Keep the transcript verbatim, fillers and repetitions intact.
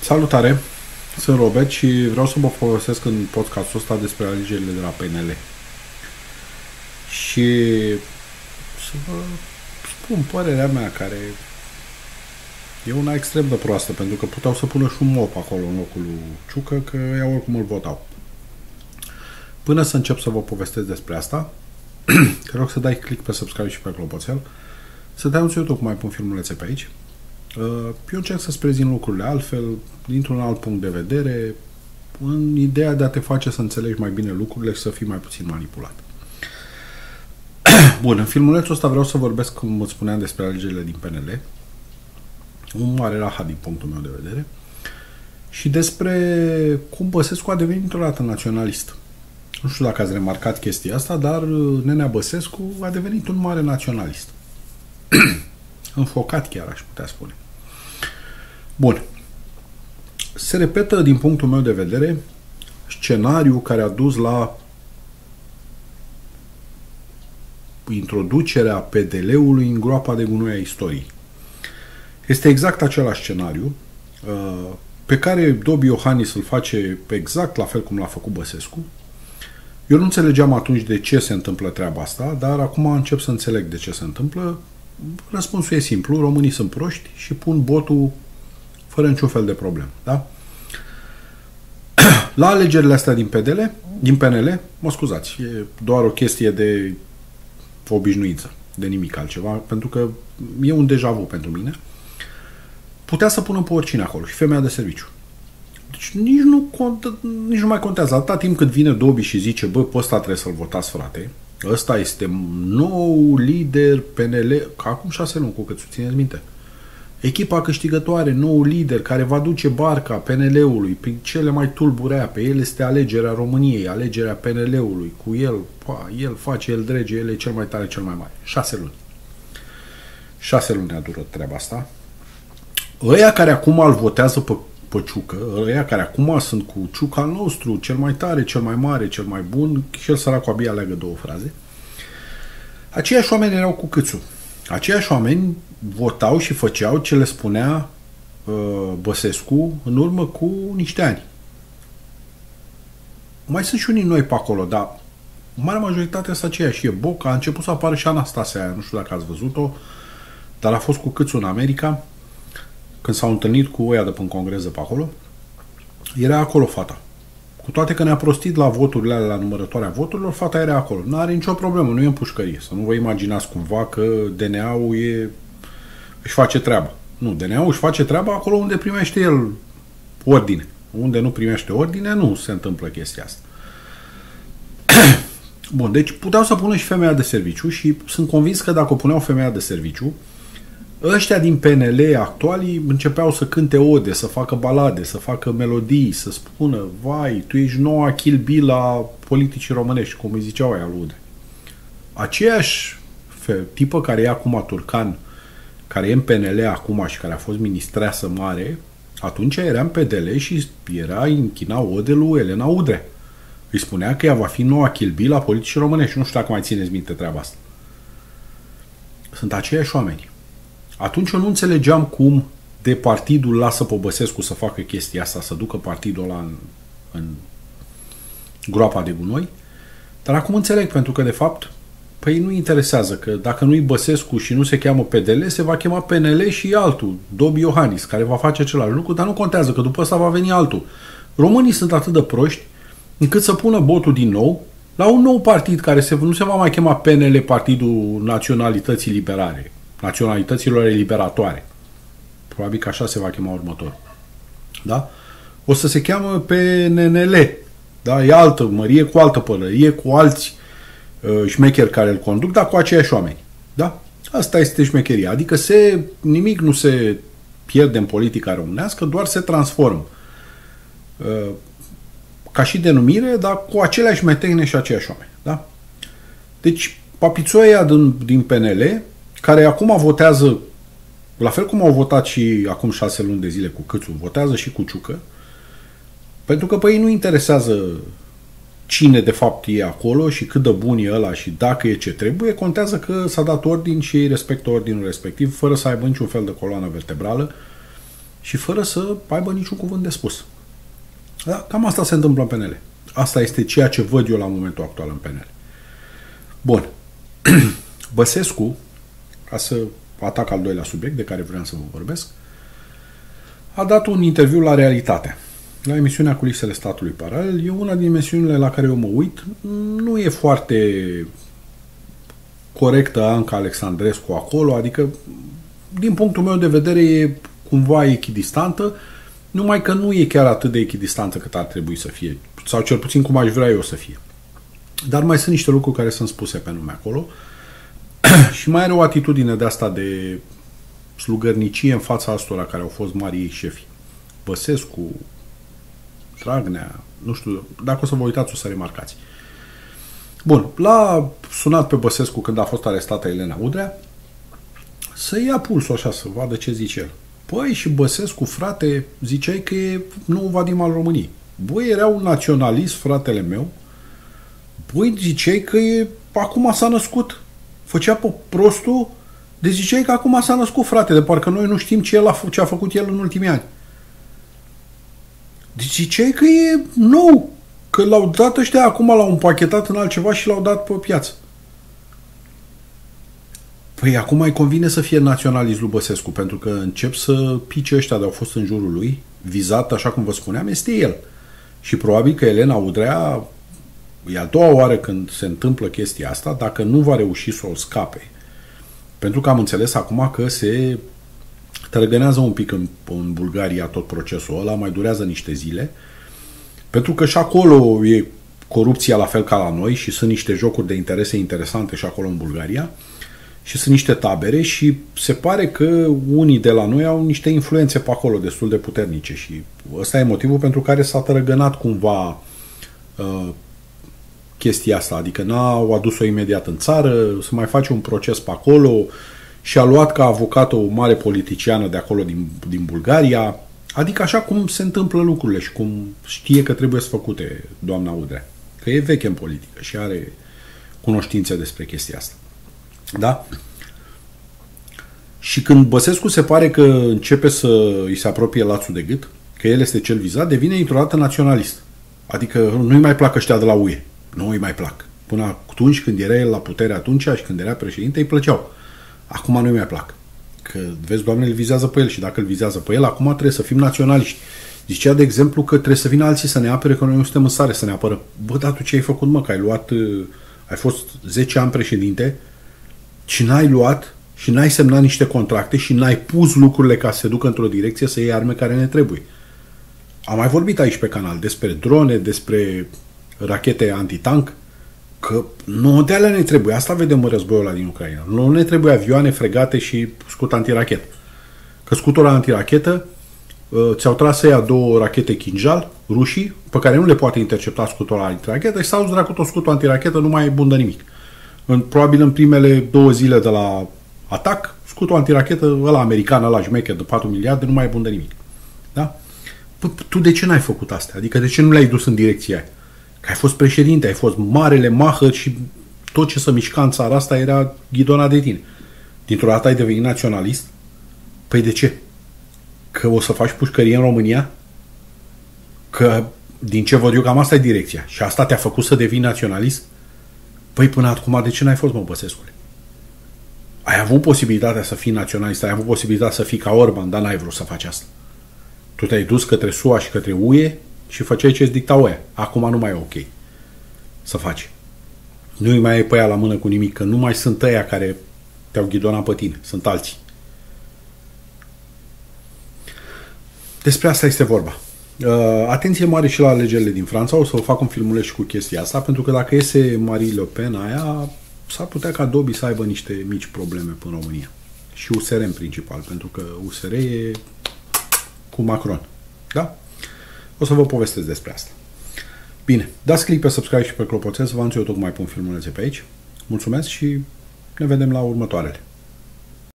Salutare! Sunt Robert și vreau să vă povestesc în podcastul ăsta despre alegerile de la P N L. Și să vă spun părerea mea, care e una extrem de proastă, pentru că puteau să pună și un mop acolo în locul lui Ciucă, că ea oricum îl votau. Până să încep să vă povestesc despre asta, te rog să dai click pe subscribe și pe clopoțel, să te anunți YouTube cum mai pun filmulețe pe aici. Eu încerc să-ți prezint lucrurile altfel, dintr-un alt punct de vedere, în ideea de a te face să înțelegi mai bine lucrurile și să fii mai puțin manipulat. Bun, în filmulețul ăsta vreau să vorbesc, cum îți spuneam, despre alegerile din P N L, un mare rahat din punctul meu de vedere, și despre cum Băsescu a devenit o dată naționalist. Nu știu dacă ați remarcat chestia asta, dar Nenea Băsescu a devenit un mare naționalist. Înfocat chiar, aș putea spune. Bun. Se repetă, din punctul meu de vedere, scenariul care a dus la introducerea P D L-ului în groapa de gunoi a istoriei. Este exact același scenariu pe care Dobi Iohannis îl face exact la fel cum l-a făcut Băsescu. Eu nu înțelegeam atunci de ce se întâmplă treaba asta, dar acum încep să înțeleg de ce se întâmplă. Răspunsul e simplu, românii sunt proști și pun botul fără niciun fel de problemă, da? La alegerile astea din P D L, din P N L, mă scuzați, e doar o chestie de obișnuință, de nimic altceva, pentru că e un deja vu pentru mine. Putea să pună pe oricine acolo, și femeia de serviciu. Deci nici nu, contă, nici nu mai contează. Atâta timp cât vine Dobi și zice, bă, pe ăsta trebuie să-l votați, frate, ăsta este nou lider P N L, ca acum șase luni, cu cât țineți minte. Echipa câștigătoare, nou lider care va duce barca P N L-ului prin cele mai tulbure ape. El este alegerea României, alegerea P N L-ului. Cu el, pa, el face, el drege, el e cel mai tare, cel mai mare. Șase luni. Șase luni a durat treaba asta. Ăia care acum îl votează pe, pe Ciucă, ăia care acum sunt cu Ciucă al nostru, cel mai tare, cel mai mare, cel mai bun, și el săracul abia aleagă două fraze. Aceiași oameni erau cu Câțu. Aceiași oameni votau și făceau ce le spunea uh, Băsescu în urmă cu niște ani. Mai sunt și unii noi pe acolo, dar marea majoritate sunt aceiași. E Boca, a început să apară și Anastasia aia, nu știu dacă ați văzut-o, dar a fost cu Câțu în America, când s-au întâlnit cu ăia de pe în congreză pe acolo. Era acolo fata. Cu toate că ne-a prostit la voturile alea, la numărătoarea voturilor, fata era acolo. Nu are nicio problemă, nu e în pușcărie. Să nu vă imaginați cumva că D N A-ul e... își face treaba. Nu, D N A-ul își face treaba acolo unde primește el ordine. Unde nu primește ordine, nu se întâmplă chestia asta. Bun, deci puteau să pună și femeia de serviciu și sunt convins că dacă o puneau femeia de serviciu, ăștia din P N L actuali începeau să cânte ode, să facă balade, să facă melodii, să spună, vai, tu ești noua Kill Bill la politicii românești, cum îi ziceau aia lui Ude. Aceeași tipă care e acum Turcan, care e în P N L acum și care a fost ministreasă mare, atunci era în P D L și era închina ode lui Elena Udrea. Îi spunea că ea va fi noua Kill Bill la politicii românești. Nu știu dacă mai țineți minte treaba asta. Sunt aceiași oameni. Atunci eu nu înțelegeam cum de partidul lasă pe Băsescu să facă chestia asta, să ducă partidul ăla în, în groapa de gunoi, dar acum înțeleg, pentru că de fapt păi nu interesează, că dacă nu-i Băsescu și nu se cheamă P D L, se va chema P N L și altul, Dobi Iohannis, care va face același lucru, dar nu contează, că după ăsta va veni altul. Românii sunt atât de proști încât să pună botul din nou la un nou partid care se, nu se va mai chema P N L, Partidul Naționalității Liberare, Naționalităților Eliberatoare. Probabil că așa se va chema următor. Da? O să se cheamă P N N L. Da? E altă mărie, cu altă pălărie, cu alți uh, șmecheri care îl conduc, dar cu aceiași oameni. Da? Asta este șmecheria. Adică se, nimic nu se pierde în politica românească, doar se transformă. Uh, ca și denumire, dar cu aceleași metehne și aceiași oameni. Da? Deci, papițoia din, din P N L, care acum votează, la fel cum au votat și acum șase luni de zile cu Câțu, votează și cu Ciucă, pentru că pe ei nu interesează cine de fapt e acolo și cât de bun e ăla și dacă e ce trebuie, contează că s-a dat ordin și ei respectă ordinul respectiv, fără să aibă niciun fel de coloană vertebrală și fără să aibă niciun cuvânt de spus. Da? Cam asta se întâmplă în P N L. Asta este ceea ce văd eu la momentul actual în P N L. Bun. Băsescu, ca să atac al doilea subiect de care vreau să vă vorbesc, a dat un interviu la Realitate, la emisiunea Culisele Statului Paralel. E una din emisiunile la care eu mă uit. Nu e foarte corectă Anca Alexandrescu acolo, adică, din punctul meu de vedere, e cumva echidistantă, numai că nu e chiar atât de echidistantă cât ar trebui să fie, sau cel puțin cum aș vrea eu să fie. Dar mai sunt niște lucruri care sunt spuse pe nume acolo și mai are o atitudine de asta de slugărnicie în fața astora care au fost marii ei șefi. Băsescu, Dragnea, nu știu, dacă o să vă uitați o să remarcați. Bun, l-a sunat pe Băsescu când a fost arestată Elena Udrea să ia pulsul așa, să vadă ce zice el. Păi și Băsescu, frate, ziceai că e nou Vadim al României. Băi, era un naționalist, fratele meu. Băi, ziceai că e, acum s-a născut. Făcea pe prostul, de ziceai că acum s-a născut, frate, de parcă noi nu știm ce, el a, ce a făcut el în ultimii ani. Deci ziceai că e nou, că l-au dat ăștia, acum l-au împachetat în altceva și l-au dat pe piață. Păi acum îi convine să fie naționalist lui Băsescu, pentru că încep să pice ăștia de au fost în jurul lui, vizat, așa cum vă spuneam, este el. Și probabil că Elena Udrea, e a doua oară când se întâmplă chestia asta, dacă nu va reuși să o scape. Pentru că am înțeles acum că se trăgânează un pic în, în Bulgaria tot procesul ăla, mai durează niște zile, pentru că și acolo e corupția la fel ca la noi și sunt niște jocuri de interese interesante și acolo în Bulgaria și sunt niște tabere și se pare că unii de la noi au niște influențe pe acolo destul de puternice și ăsta e motivul pentru care s-a trăgănat cumva uh, chestia asta, adică n-au adus-o imediat în țară, să mai face un proces pe acolo și a luat ca avocat o mare politiciană de acolo din, din Bulgaria, adică așa cum se întâmplă lucrurile și cum știe că trebuie să făcute doamna Udrea, că e veche în politică și are cunoștințe despre chestia asta. Da? Și când Băsescu se pare că începe să îi se apropie lațul de gât, că el este cel vizat, devine într-o dată naționalist. Adică nu-i mai plac ăștia de la U E. Nu îi mai plac. Până atunci, când era el la putere atunci și când era președinte, îi plăceau. Acum nu îi mai plac. Că, vezi, Doamne, îl vizează pe el și dacă îl vizează pe el, acum trebuie să fim naționaliști. Zicea, de exemplu, că trebuie să vină alții să ne apere, că noi nu suntem în stare să ne apărăm. Bă, dar tu ce ai făcut, mă? Că ai luat, ai fost zece ani președinte și n-ai luat și n-ai semnat niște contracte și n-ai pus lucrurile ca să se ducă într-o direcție să iei arme care ne trebuie. Am mai vorbit aici pe canal despre drone, despre rachete antitank, că nu de alea ne trebuie. Asta vedem în războiul ăla din Ucraina. Nu ne trebuie avioane, fregate și scut antirachetă. Că scutul antirachetă ți-au tras să ia două rachete Kinjal, rușii, pe care nu le poate intercepta scutul antirachetă și s-au dus dracu tot scutul antirachetă, nu mai bundă nimic. În, probabil în primele două zile de la atac, scutul antirachetă, ăla american, ăla șmecher de patru miliarde, nu mai bundă nimic. Da? Păi, tu de ce n-ai făcut asta? Adică de ce nu le-ai dus în direcția aia? Că ai fost președinte, ai fost marele mahăr și tot ce să mișca în țara asta era ghidonat de tine. Dintr-o dată ai devenit naționalist? Păi de ce? Că o să faci pușcărie în România? Că din ce văd eu cam asta e direcția. Și asta te-a făcut să devii naționalist? Păi până acum de ce n-ai fost, mă, Băsescule? Ai avut posibilitatea să fii naționalist, ai avut posibilitatea să fii ca Orban, dar n-ai vrut să faci asta. Tu te-ai dus către S U A și către U E și făceai ce-ți dictau ăia. Acum nu mai e ok să faci. Nu-i mai ai pe ea la mână cu nimic, că nu mai sunt ăia care te-au ghidonat pe tine. Sunt alții. Despre asta este vorba. Uh, atenție mare și la alegerile din Franța. O să vă fac un filmuleț cu chestia asta, pentru că dacă iese Marie Le Pen aia, s-ar putea ca Dobby să aibă niște mici probleme în România. Și U S R în principal, pentru că U S R e cu Macron. Da? O să vă povestesc despre asta. Bine, dați click pe subscribe și pe clopoțel să vă anunț eu tocmai pun filmulețe pe aici. Mulțumesc și ne vedem la următoarele.